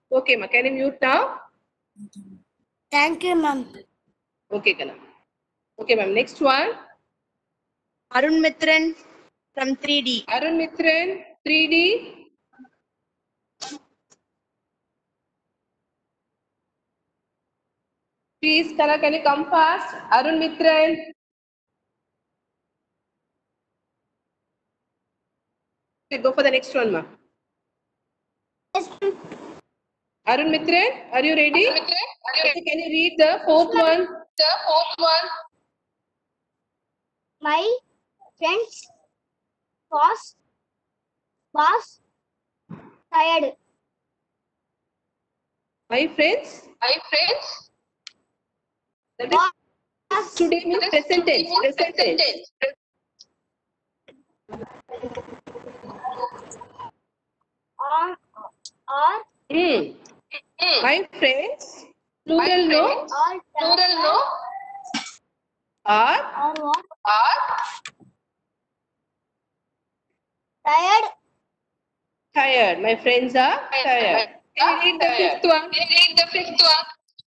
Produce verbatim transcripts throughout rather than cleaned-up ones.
Okay, ma. Can you mute now? Thank you, ma'am. Okay, Kana. Okay, ma'am. Next one. Arun Mitran from three D. Arun Mitran, three D. Please, Kana, can you come fast? Arun Mitran. Okay, go for the next one, ma. Yes, ma'am. Arun Mitran, are you ready? Arun Mitran, are you Okay, can you read the fourth one? The fourth one. My friends was was tired. My friends, My friends. that is Was today means This present tense. means Present tense. tense. on or Hmm. Hmm. My friends, My plural no, friends. or Plural no. are or what? Are Tired. tired. My friends are tired. Can you read the fifth one? Can you read the fifth one?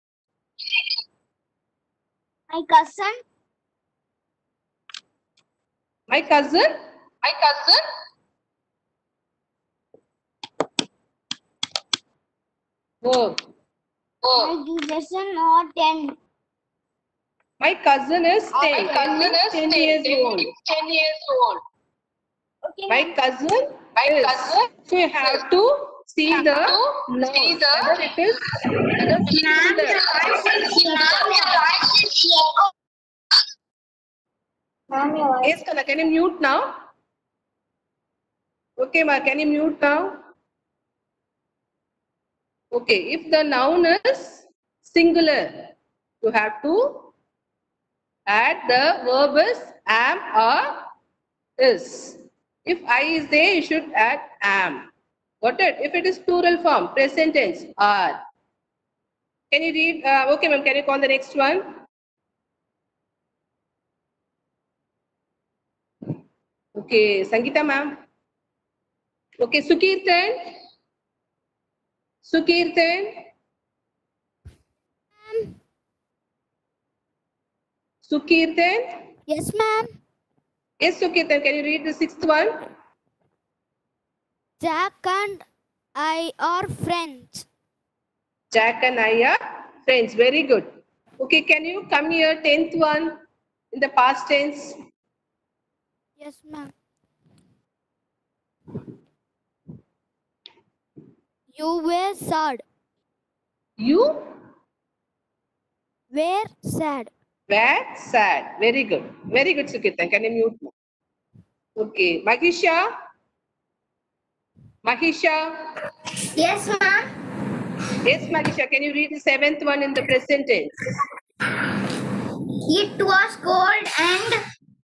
My cousin My cousin, My cousin. verb. Oh. my cousin or ten. My cousin is My ten. ten cousin means is ten ten. years ten old. means ten years old. Okay, My ma'am. cousin My is. cousin So you have to see have the to noun. see the Whether it is Ma'am, singular. your voice is echo. Ma'am, your voice. Yes, Kana, can you mute now? Okay, ma, can you mute now? Okay, if the noun is singular, you have to add the verb is am or is. If I is there, you should add am. Got it? If it is plural form, present tense, are. Can you read? Uh, okay, ma'am, can you call the next one? Okay, Sangeeta, ma'am. Okay, Sukirtan. Sukirtan. Sukirtan. Yes, ma'am. Yes, Sukirtan, can you read the sixth one? Jack and I are friends. Jack and I are friends. Very good. Okay, can you come here, tenth one, in the past tense? Yes, ma'am. You were sad. You Were sad. were sad. Very good. Very good, Sukirtan. Can you mute now? Okay, Mahisha. Mahisha. Yes, ma'am. Yes, Mahisha, can you read the seventh one in the present tense? It was cold and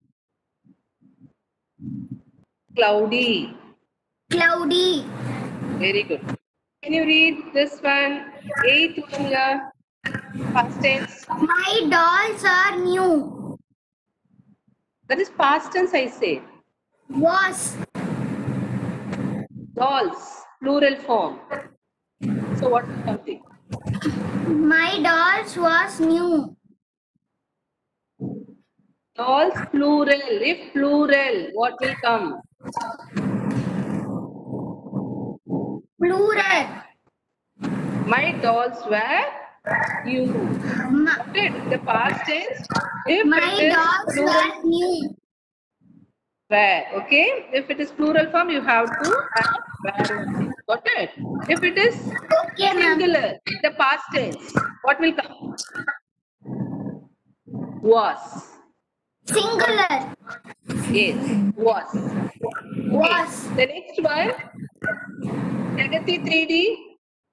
Cloudy. cloudy. Very good. Can you read this one? Eighth one here. Past tense. My dolls are new. That is past tense, I say. Was. Dolls, plural form. So what is something? My dolls was new. Dolls, plural. If plural, what will come? Plural. My dolls were new. Ma- Got it? In the past tense, if my it is dolls plural, were new. were. Okay? If it is plural form, you have to add were only. Got it? If it is Okay, ma'am. singular, the past tense, what will come? Was. Singular. Yes, was. Was. The next one, Pragati three D.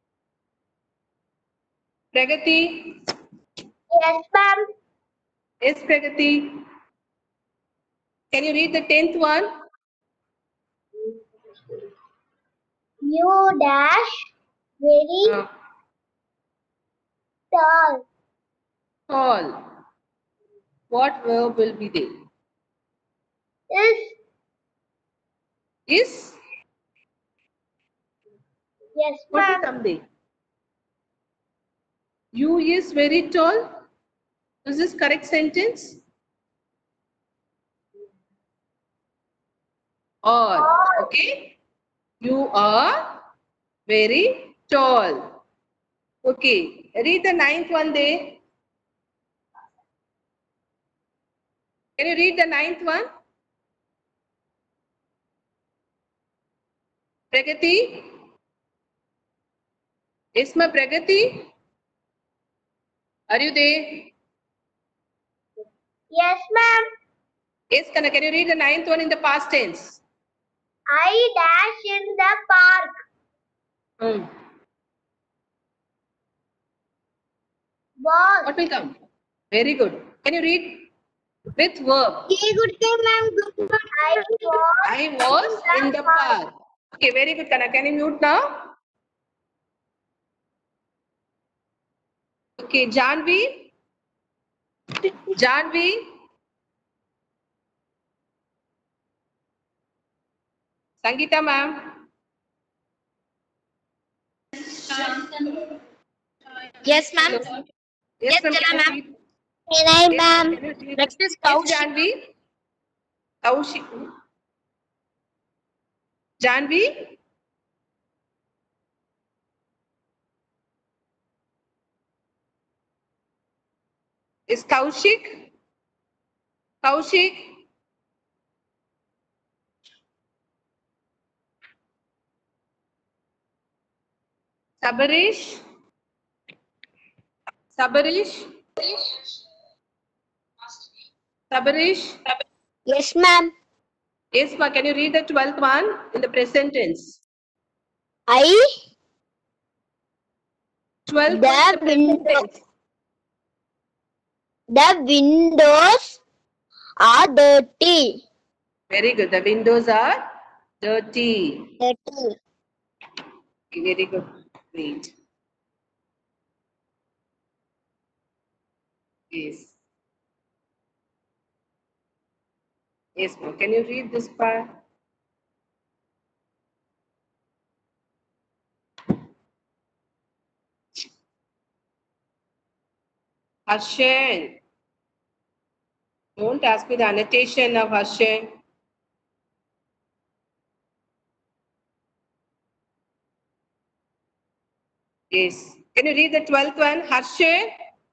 Pragati. Yes, ma'am. Yes, Pragati. Can you read the tenth one? You dash very Uh, tall. tall. What verb will be there? Is. Is. Yes, What will ma'am. come there? You is very tall. Is this correct sentence? Or, okay. You are very tall. Okay. Read the ninth one there. Can you read the ninth one? Pragati? Isma Pragati? Are you there? Yes, ma'am. Yes, Kana, can you read the ninth one in the past tense? I dash in the park. Hmm. Was. What will come? Very good. Can you read with verb? Good day, ma'am. Good I was. I was in the park. Okay, very good, Kana. Can you mute now? Okay, Janvi? Janvi? Sangeeta, ma'am? Yes, ma'am. Yes, Yes, ma'am. Jana, Can you ma'am. read? Can I, Yes, ma'am? can you read? Next is Yes, Kaushik. Janvi? Kaushik. Janvi? Is Kaushik? Kaushik? Sabarish? Sabarish? Sabarish? Yes, ma'am. Yes, ma. Can you read the twelfth one in the present tense? I twelfth The one in the present window- tense. the windows are dirty. Very good. The windows are dirty. Dirty. Okay, very good. Great. Yes. Yes, ma'am. Can you read this part? Harshen. Don't ask me the annotation of Harshen. Yes. Can you read the twelfth one? Harshen?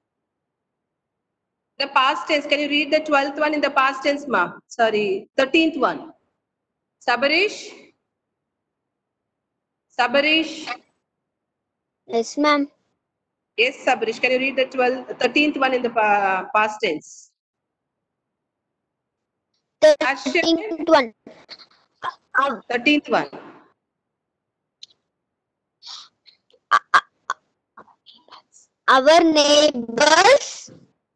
The past tense. Can you read the twelfth one in the past tense, ma? Sorry, thirteenth one. Sabarish? Sabarish? Yes, ma'am. Yes, Sabarish. Can you read the twelfth, thirteenth one in the pa- past tense? Harshen? Thirteenth one. Uh, thirteenth one. Our neighbors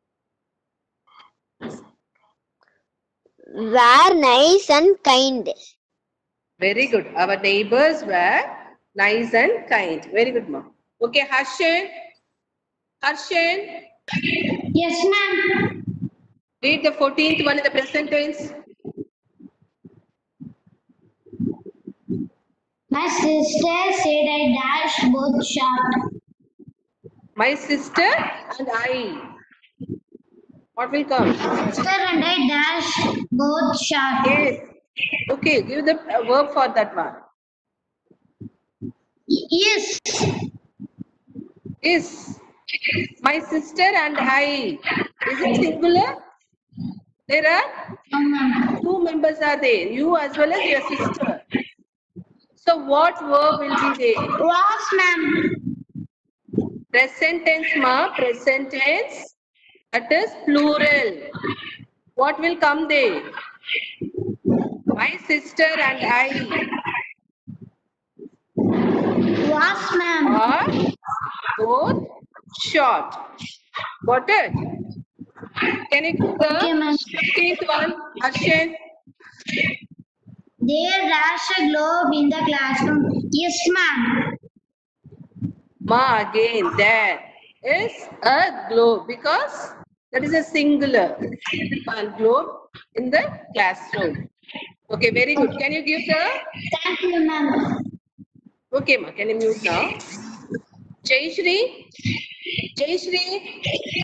were nice and kind. Very good. Our neighbors were nice and kind. Very good, ma'am. Okay, Harshen. Harshen, Yes, ma'am. read the fourteenth one in the present tense. My sister said I dashed both shot. My sister and I. What will come? Sister and I dashed both shot. Yes. Okay, give the uh, verb for that one. Yes. Is my sister and I. Is it singular? There are two members are there. You as well as your sister. So what verb will be there? Was, ma'am. Present tense, ma. Present tense. That is plural. What will come there? My sister and I Was, ma'am. are both short. Got it? Can you give Okay, ma'am. the fifteenth one? Harshen? They dashed a globe in the classroom. Yes, ma'am. Ma, again, there is a globe because that is a singular one globe in the classroom. Okay, very good. Can you give the... Thank you, ma'am. Okay, ma, can you mute now? Jayashri? Jay Shri.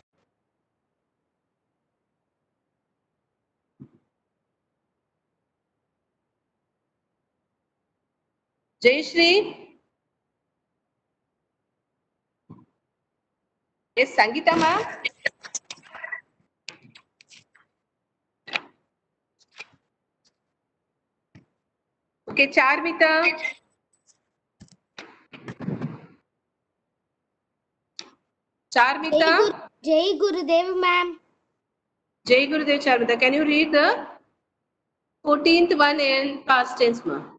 Jay Shri. Yes, Sangeeta ma'am. Okay, Charmita. Charmita. Jai Gurudev, ma'am. Jai Gurudev Charmita. Can you read the fourteenth one in past tense, ma'am?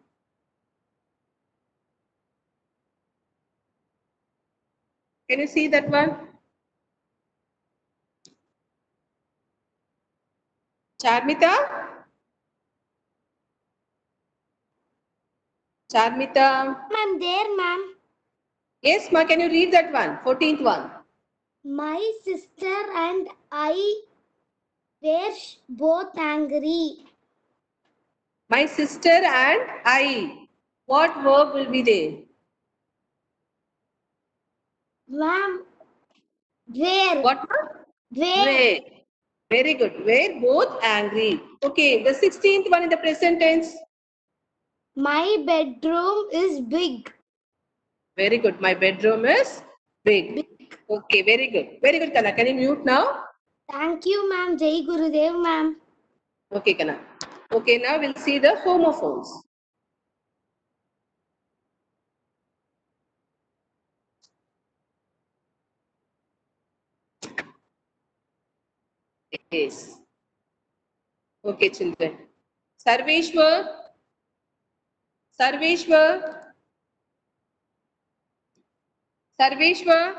Can you see that one? Charmita? Charmita? I'm there, ma'am. Yes, ma. Can you read that one? fourteenth one. My sister and I were both angry. My sister and I. What verb will be there? Ma'am, where? What? Where? Where. Very good. Were both angry. Okay. The sixteenth one in the present tense. My bedroom is big. Very good. My bedroom is big. big. Okay. Very good. Very good, Kana. Can you mute now? Thank you, ma'am. Jai Gurudev, ma'am. Okay, Kana. Okay. Now we'll see the homophones. Yes. Okay, children. Sarveshwar. Sarveshwar. Sarveshwar.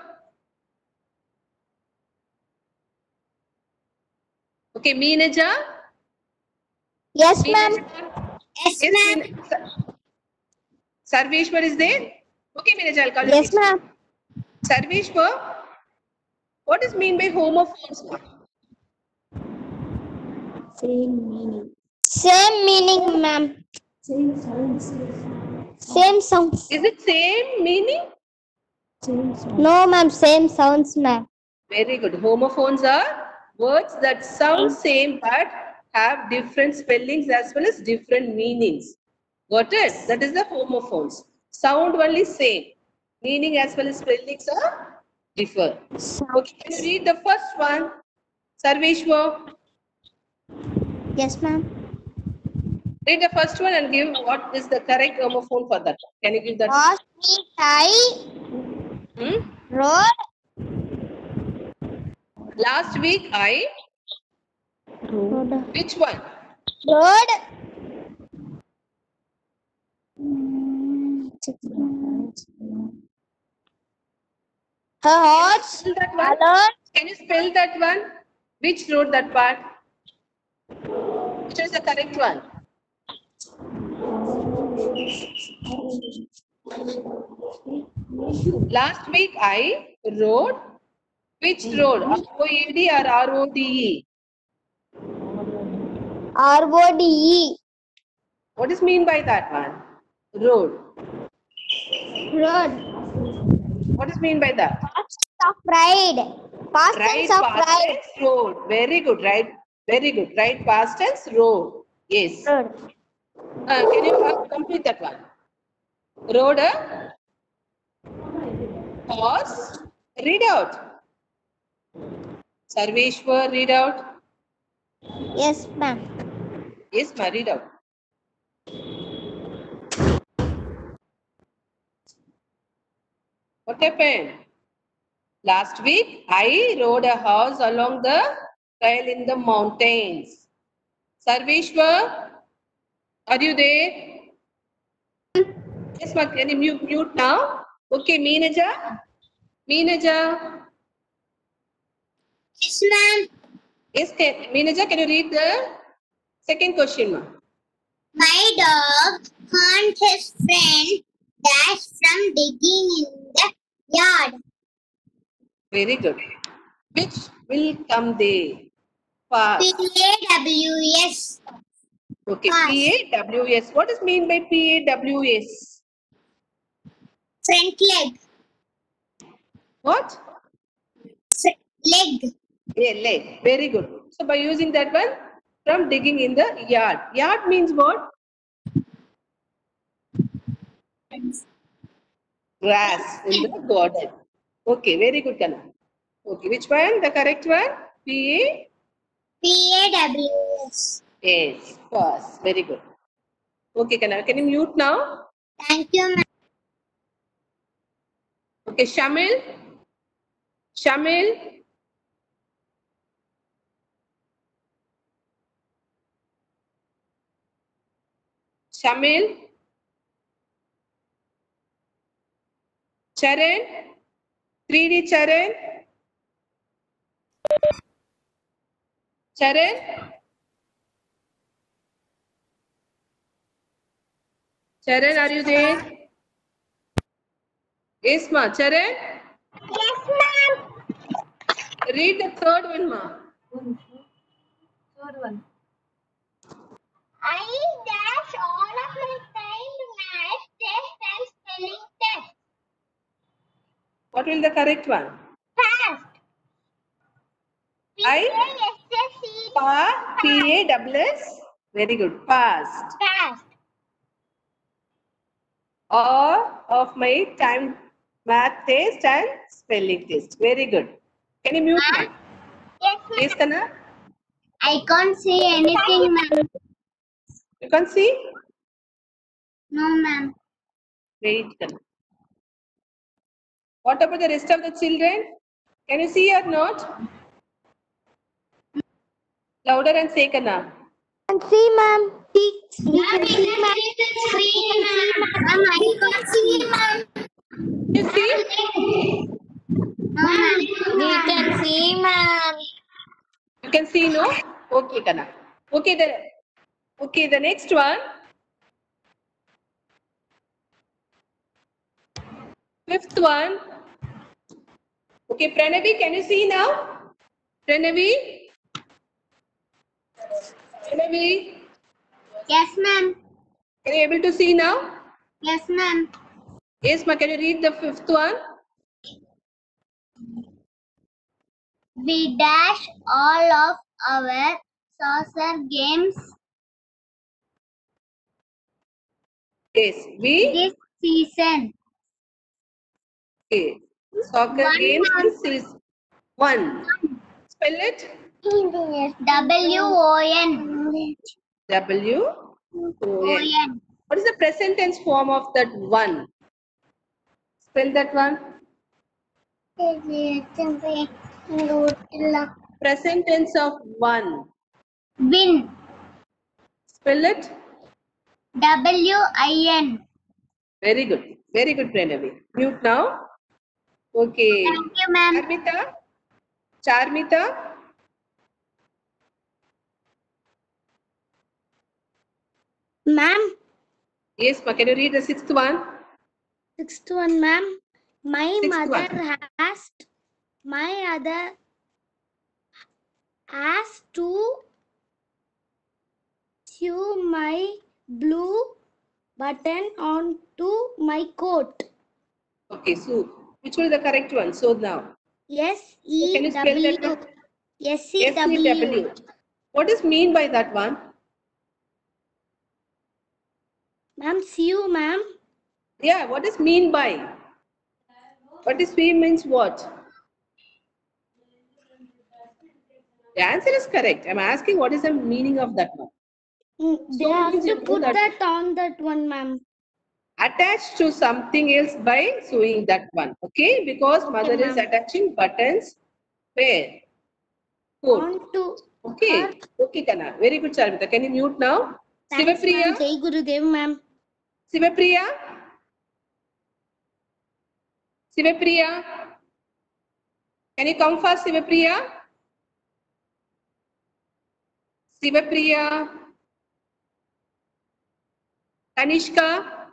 Okay, Meenaja. Yes, ma'am. Yes, ma'am. Ma'am. Sarveshwar is there? Okay, Meenaja, I'll call you. Yes, ma'am. Sarveshwar, what is mean by homophones? Same meaning. Same meaning, ma'am. Same sounds. Same sounds. Is it same meaning? Same sounds. No, ma'am. Same sounds, ma'am. Very good. Homophones are words that sound same but have different spellings as well as different meanings. Got it? That is the homophones. Sound only same. Meaning as well as spellings are differ. Okay, can you read the first one? Sarveshwar. Yes, ma'am. Read the first one and give what is the correct homophone for that. Can you give that? Last week I Hmm? rode. Last week I. Rode. Which one? Rode. Her horse. Spell that one. Alone. Can you spell that one? Which road that part? Which is the correct one? Last week I rode. Which road? R O A D or R O D E? R O D E. What is mean by that one? Road. Road. What is mean by that? Past of ride. Past Right tense of past ride. tense road. Very good. Right. Very good. Right past tense road. Yes. Road. Uh, can you uh, complete that one? Road. Uh, horse. Read out. Sarveshwar, read out. Yes, ma'am. Yes, ma, read out. What happened? Last week, I rode a horse along the trail in the mountains. Sarveshwar, are you there? Yes, ma, can you mute, mute now? Okay, Meenaja. Meenaja. Yes, ma'am. Yes, can, Meenaja, can you read the second question, ma? My dog found his friend Dash from digging in the yard. Very good. Which will come there? Fast. P A W S. Okay, Fast. P A W S. What is mean by P A W S? Front leg. What? Leg. A leg. Very good. So by using that one, from digging in the yard. Yard means what? Grass in the garden. Okay, very good, Kana. Okay, which one? The correct one? P A? P A W S. Yes, pass. Very good. Okay, Kana. Can you mute now? Thank you, ma'am. Okay, Shamil. Shamil. Shamil. Charan. three D Charan. Charan. Charan, are you there? Yes, ma. Charan. Yes, ma'am. Read the third one, ma. Third one. I dash all of my time to math test and spelling test. What will the correct one? Fast. I? P A S S E. Pa, P A W S. Very good. Past. Fast. All of my time math test and spelling test. Very good. Can you mute Ma'am? now? Yes, ma'am. Yes, Kana? I can't see anything, ma'am. You can see? No, ma'am. Wait, Kana. What about the rest of the children? Can you see or not? Louder and say, Kana. Can see, ma'am. We can see, ma'am. Screen, ma'am. I can't see, ma'am. You see? Ma'am, we can see, ma'am. You can see, no? Okay, Kana. Okay, the, okay, the next one. Fifth one. Okay, Pranavi, can you see now? Pranavi? Pranavi? Yes, ma'am. Can you able to see now? Yes, ma'am. Yes, ma. Can you read the fifth one? We dash all of our saucer games Yes, we. this season. Okay. Soccer One games month. this is one. Spell it. W O N. W O N. What is the present tense form of that one? Spell that one. Present tense of one. Win. Spell it. W I N. Very good. Very good, Pranavi. Mute now. Okay. Thank you, ma'am. Charmita. Charmita. Ma'am. Yes, ma. Can you read the sixth one? Sixth one, ma'am. My Sixth mother one. asked my other asked to sew my blue button onto my coat. Okay, so which was the correct one? So now. S So E can you spell that W. one? S E S E W. W. What is mean by that one? Ma'am, sew, ma'am. Yeah, what is mean by? What is we means what? The answer is correct. I'm asking what is the meaning of that one? Mm, They So have means to you know put that that on that one, ma'am. attached to something else by sewing that one. Okay, because Okay, mother is ma'am. attaching buttons where? Coat. Onto Okay. her. Okay, Kana. Very good, Charmita. Can you mute now? Thanks, ma'am. Sivapriya. Jai Gurudev, ma'am. Sivapriya. Sivapriya. Can you come first, Sivapriya? Sivapriya. Kanishka.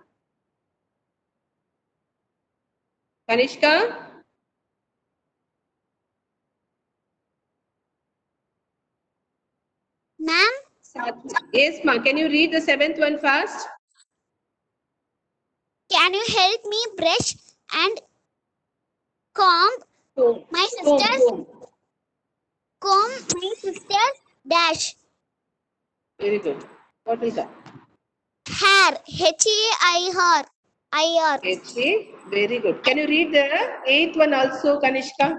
Kanishka. Ma'am, Yes, ma. Can you read the seventh one fast? can you help me brush and comb Comb. my Comb, sister's comb. comb my sister's dash Very good. What will come? hair. H A I R. I R. H A. Very good. Can you read the eighth one also, Kanishka?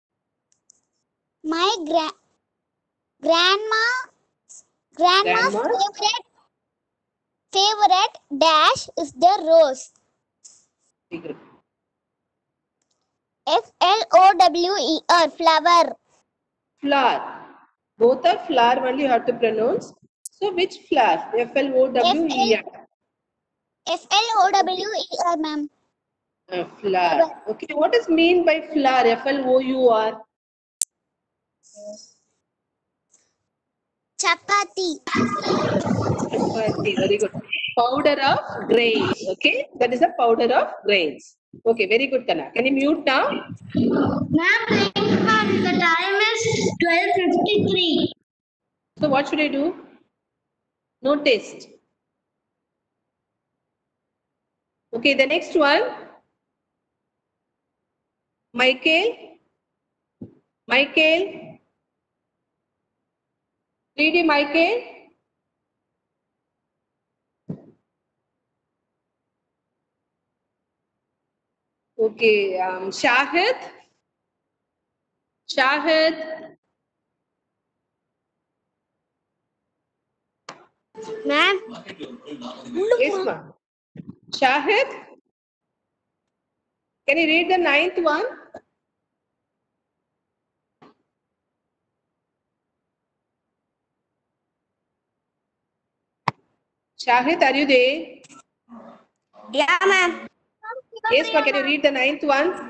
My gra grandma grandma's Grandma. favorite favorite dash is the rose. Very good. F L O W E R, flower. Flower. Both are flower only you have to pronounce. So which flower? F L O W E R. F L O W E R, ma'am. Uh, flower. Okay. What is mean by flower? F L O U R. Chapati. Chapati. Very good. Powder of grains. Okay. That is a powder of grains. Okay. Very good, Kana. Can you mute now? Ma'am, the time is twelve fifty-three. So what should I do? No test. Okay. The next one. Michael. Michael. Read it, Michael. Okay. Um, Shahid. Shahid. Ma'am. Yes, ma'am. Shahid. Can you read the ninth one? Shahid, are you there? Yeah, ma'am. Yes, ma'am. Can you read the ninth one?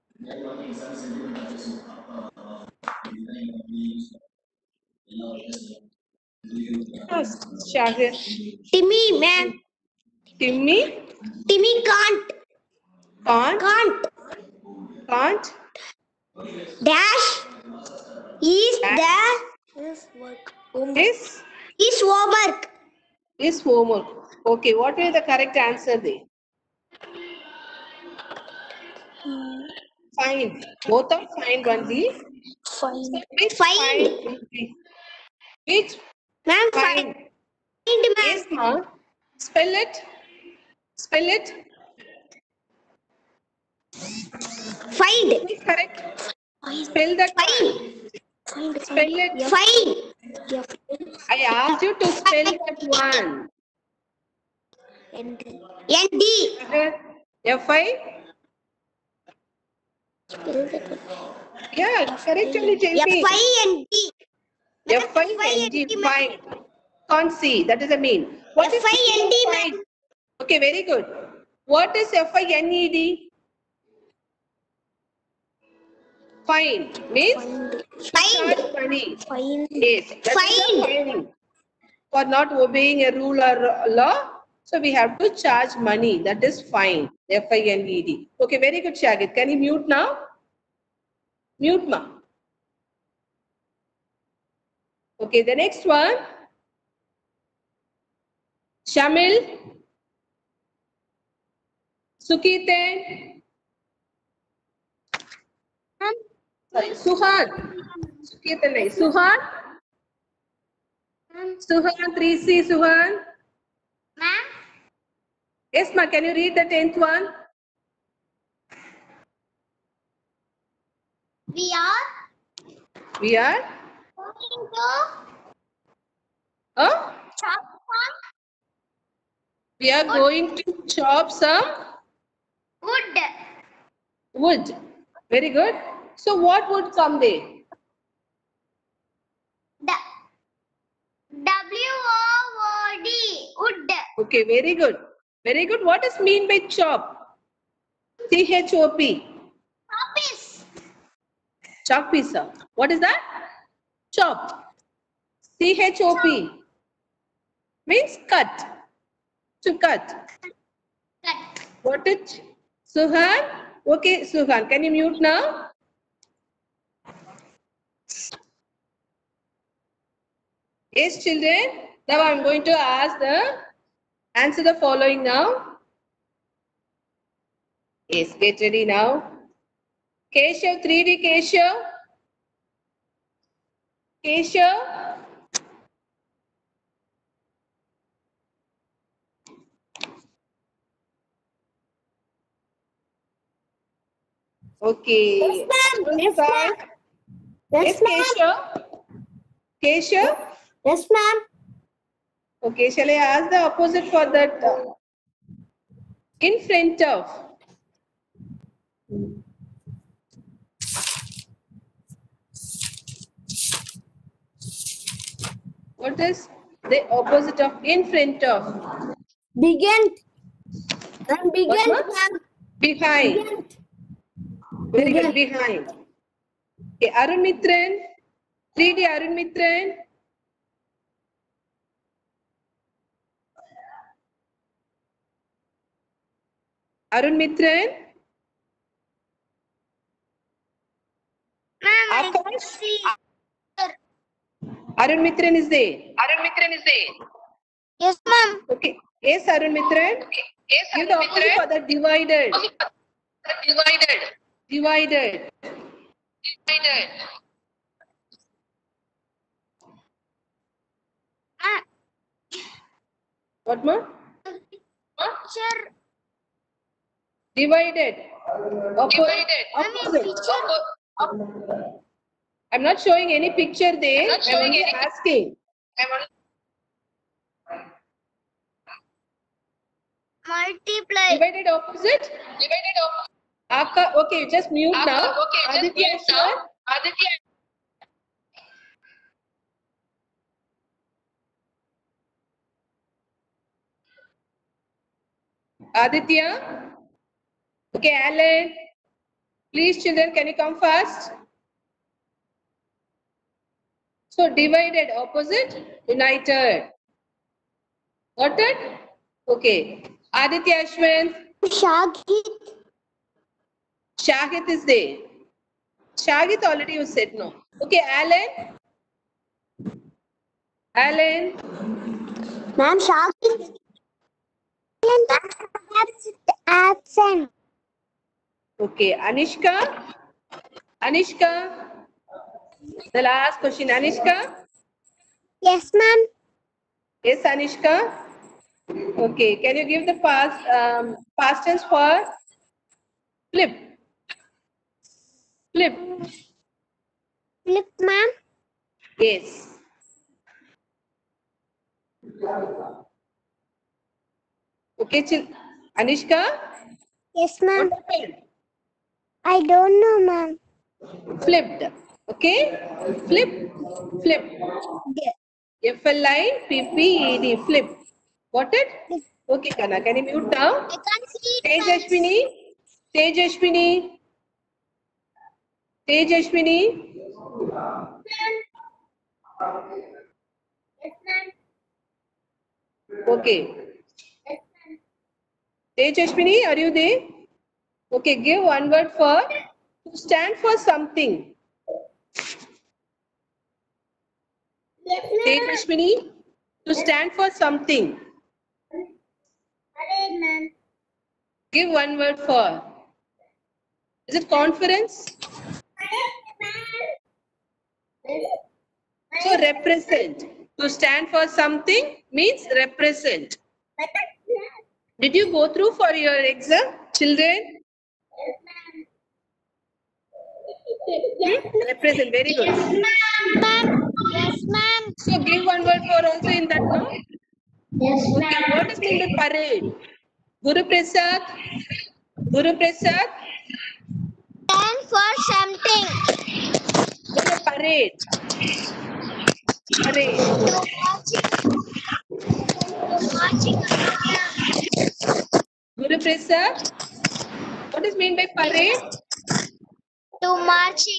Yes, Shahid. Timmy, ma'am. Timmy? Timmy can't. Can't? Can't. Can't? Dash is the Is? is homework. Is homework. Okay, what is the correct answer there? Fine. Both are fine only. Fine. So which Fine. fine will be? Which Ma'am, fine? fine. Ma'am. Yes, ma'am. Spell it. Spell it. Find. Is correct. Spell that one. Find. Spell it. Find. I asked you to spell that one. N D. F I? Yeah, correct only, J P. F I N D. F I N G, fine. Can't see, that is a mean. What is F I N D, fine? ma'am. Okay, very good. What is F I N E D? Fine means Find. charge money. Find. Yes, that is a Fine. fine. For not obeying a rule or law, so we have to charge money. That is fine. F I N E D. Okay, very good, Shagit. Can you mute now? Mute, ma. Okay, the next one. Shamil. Sukite. Sorry, Suhan. Sukite nahi. Suhan. Suhan, three C, Suhan. Ma'am. Yes, ma. Can you read the tenth one? We are We are. going to Huh? chop some We are going to chop some wood. wood. Very good. So what would come there? The W O O D. Wood. Okay, very good. Very good. What does mean by chop? C H O P. Office. Chalk pizza. What is that? Chop. C H O P. Means cut. To cut. Cut. What is Suhan? Okay, Suhan. Can you mute now? Yes, children. Now I'm going to ask the answer the following now. Yes, get ready now. Keshav, three D Keshav. Keshav. Okay. Yes, ma'am. Yes, Namaskar. ma'am. Yes, Yes, Keshav. Keshav. Yes, ma'am. Okay, shall I ask the opposite for that? uh, In front of. What is the opposite of in front of? Begin. And What begin, was? ma'am. Behind. Very good, behind. Okay, Arun Mitran. three D Arun Mitran. Arun Mitran. Ma'am, Akash. Arun Mitran is there. Arun Mitran is there. yes, ma'am. Okay. Yes, Arun Mitran. Okay. Yes, Give the opposite for the divided. Divided. Divided. Divided. Ma'am, What more? picture. Divided. Oppo- Divided. Opposite. Picture. I'm not showing any picture there. I'm, not showing only any- asking. I'm multiply. Divided opposite. Divided of. Aka, okay, just mute Aka, now. okay, just Aditya mute Ashwin. now. Aditya. Aditya. Okay, Alan. Please, children, can you come fast? So, divided, opposite, united. Got it? Okay. Aditya Ashwin. Shagit. Shahid is there. Shahid already you said no. Okay, Alan. Alan. Ma'am, Shagit. Absent. Okay, Anishka. Anishka. The last question, Anishka. Yes, ma'am. Yes, Anishka. Okay, can you give the past um, past tense for flip? Flip. Flip, ma'am. Yes. Okay, chil Anishka. Yes, ma'am. What happened? I don't know, ma'am. Flipped. Okay. Flip. Flip. F L I P P E D. Flip. Got it? Okay, Kana. Can you mute down? I can't see it. Tejashwini. Tejashwini. Tejashwini. Yes, ma'am. Okay. Tejashwini, are you there? Okay, give one word for to stand for something. Yes, ma'am. Tejashwini, to stand for something. Parade, ma'am. Give one word for. Is it conference? So represent. To stand for something means represent. Did you go through for your exam, children? Hmm? Represent, very good. Ma'am. Yes, ma'am. So give one word for also in that, no? Yes, Okay, what is mean by parade? Guru Prasad? Guru Prasad? Stand for something. No, no, parade. Parade. To marching. Guru Prasad? What is mean by parade? To marching.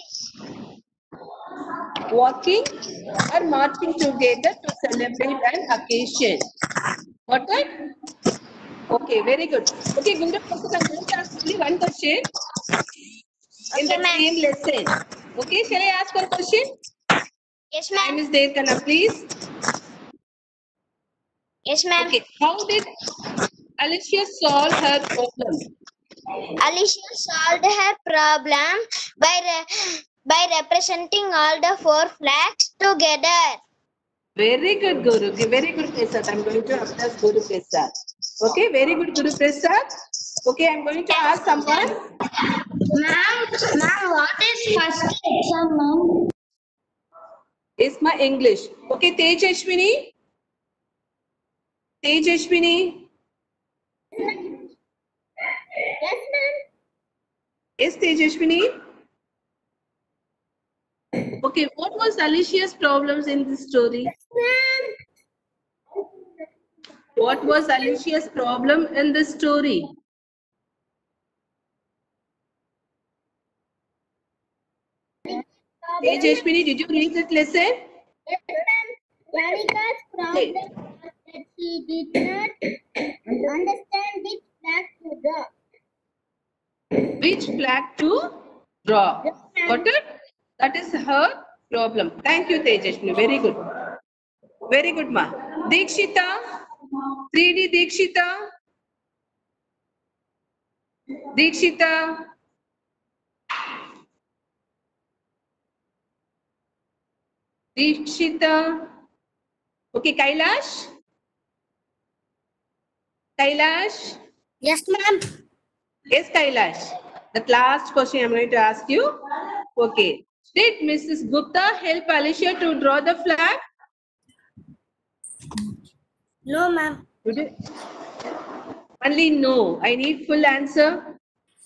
Walking or marching together to celebrate an occasion. Got it? Okay, very good. Okay, Guru Prasad, I'm going to ask only one question in Okay, the ma'am. same lesson. Okay, shall I ask one question? Yes, Time ma'am. is there, Kana, please. Yes, ma'am. Okay, how did Alicia solve her problem? Alicia solved her problem by re by representing all the four flags together. Very good, Guru. Very good, Prasad. I'm going to ask Guru Prasad. Okay, very good, Guru Prasad. Okay, I'm going to ask someone. Ma'am, ma'am, what is first exam, ma'am? Is my English. Okay, Tej Ashwini. Tej Ashwini. Yes, ma'am. Is Tej Ashwini? Okay, what was Alicia's problems in this story? What was Alicia's problem in this story? Hey Jashmini, did you read that lesson? Yes, ma'am. Radhika's problem was that she did not understand which flag to draw. Which flag to draw? Got it? That is her problem. Thank you, Tejashwini. Very good. Very good, ma. Dikshita. three D Dikshita. Dikshita. Dikshita. Okay, Kailash. Kailash. Yes, ma'am. Yes, Kailash. The last question I'm going to ask you. Okay. Did Missus Gupta help Alicia to draw the flag? No, ma'am. Would you? Only no. I need full answer.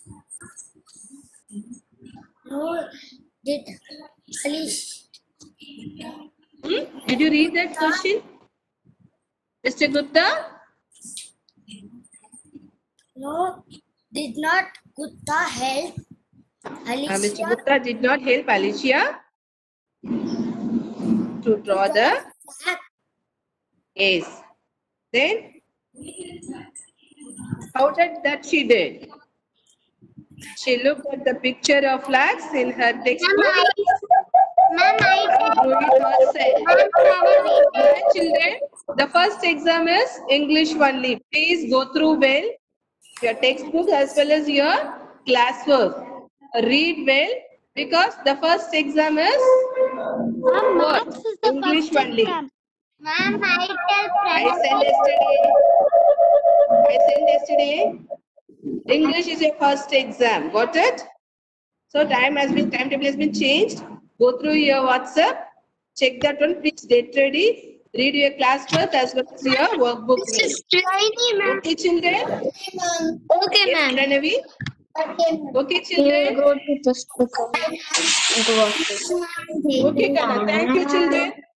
No, did Alicia? Hmm? Did you read that question? Mister Gupta? No, did not Gupta help Alicia? Uh, Mister Gupta did not help Alicia to draw the yes. Then, how did that she did? She looked at the picture of flags in her textbook. Ma'am, I Drew it herself. Alright, children, the first exam is English only. Please go through well your textbook as well as your classwork. Read well because the first exam is what? Maths is the English first only. exam. Ma'am, I tell I friends. sent yesterday. I sent yesterday. English is your first exam. Got it? So time has been timetable has been changed. Go through your WhatsApp. Check that one. Please get ready. Read your classwork as well as your workbook. Tiny, ma'am. Okay, children. Okay, Yes, ma'am. Pranavi. Okay, ma'am. Okay, children. Go to the school. Okay, Kana. Thank you, children.